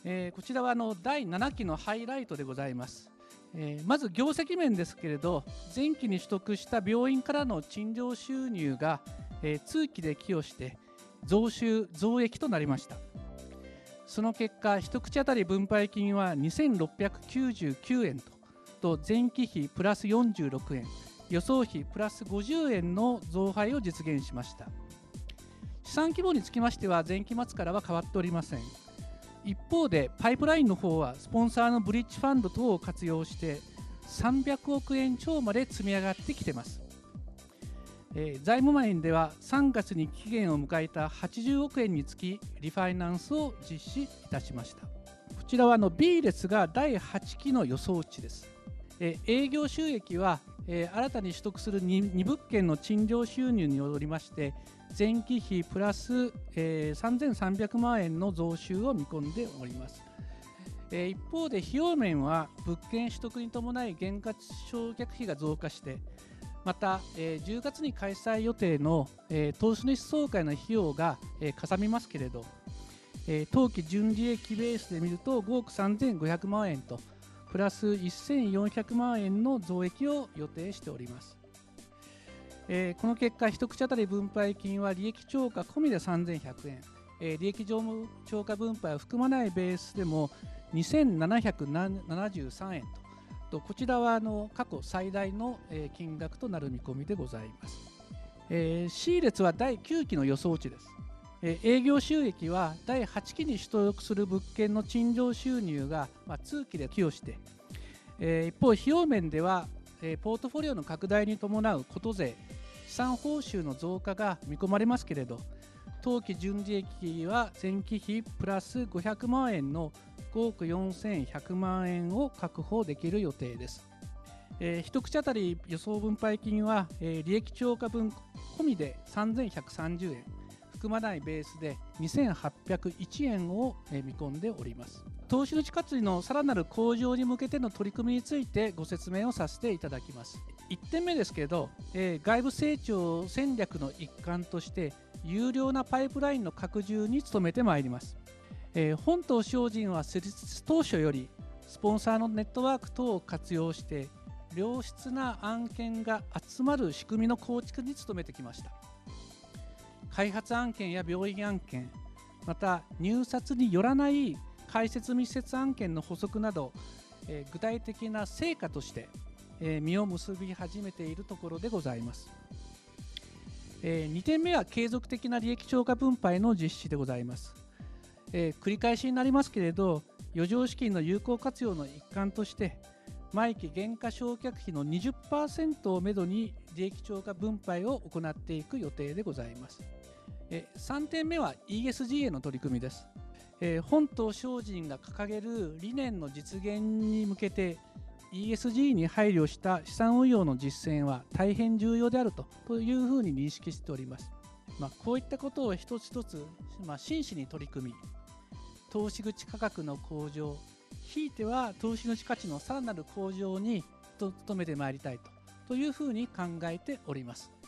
こちらは第7期のハイライトでございます。まず業績面ですけれど、前期に取得した病院からの賃料収入が、通期で寄与して増収増益となりました。その結果、一口当たり分配金は2699円と前期比プラス46円、予想比プラス50円の増配を実現しました。資産規模につきましては前期末からは変わっておりません。一方でパイプラインの方はスポンサーのブリッジファンド等を活用して300億円超まで積み上がってきています。財務面では3月に期限を迎えた80億円につきリファイナンスを実施いたしました。こちらはB 列が第8期の予想値です。営業収益は新たに取得する 2物件の賃料収入によりまして前期比プラス3300万円の増収を見込んでおります。一方で費用面は物件取得に伴い減価償却費が増加して、また10月に開催予定の投資主総会の費用がかさみますけれど、当期純利益ベースで見ると5億3500万円とプラス1400万円の増益を予定しております。この結果、一口当たり分配金は利益超過込みで3100円、利益上超過分配を含まないベースでも2773円と、こちらは過去最大の金額となる見込みでございます。C 列は第9期の予想値です。営業収益は第8期に取得する物件の賃料収入が通期で寄与して、一方費用面ではポートフォリオの拡大に伴うこと税、資産報酬の増加が見込まれますけれど、当期純利益は前期比プラス500万円の5億4100万円を確保できる予定です。一口当たり予想分配金は利益超過分込みで3130円、含まないベースで2801円を見込んでおります。投資主価値のさらなる向上に向けての取り組みについてご説明をさせていただきます。1点目ですけど、外部成長戦略の一環として有料なパイプラインの拡充に努めてまいります。本投資法人は設立当初よりスポンサーのネットワーク等を活用して良質な案件が集まる仕組みの構築に努めてきました。開発案件や病院案件、また入札によらない開設密接案件の補足など、具体的な成果として、実を結び始めているところでございます。2点目は継続的な利益超過分配の実施でございます。繰り返しになりますけれど、余剰資金の有効活用の一環として毎期減価償却費の 20% をめどに利益超過分配を行っていく予定でございます。3点目は ESG への取り組みです。本投資法人が掲げる理念の実現に向けて ESG に配慮した資産運用の実践は大変重要であるというふうに認識しております。こういったことを一つ一つ真摯に取り組み、投資口価格の向上、ひいては投資主価値のさらなる向上に努めてまいりたいというふうに考えております。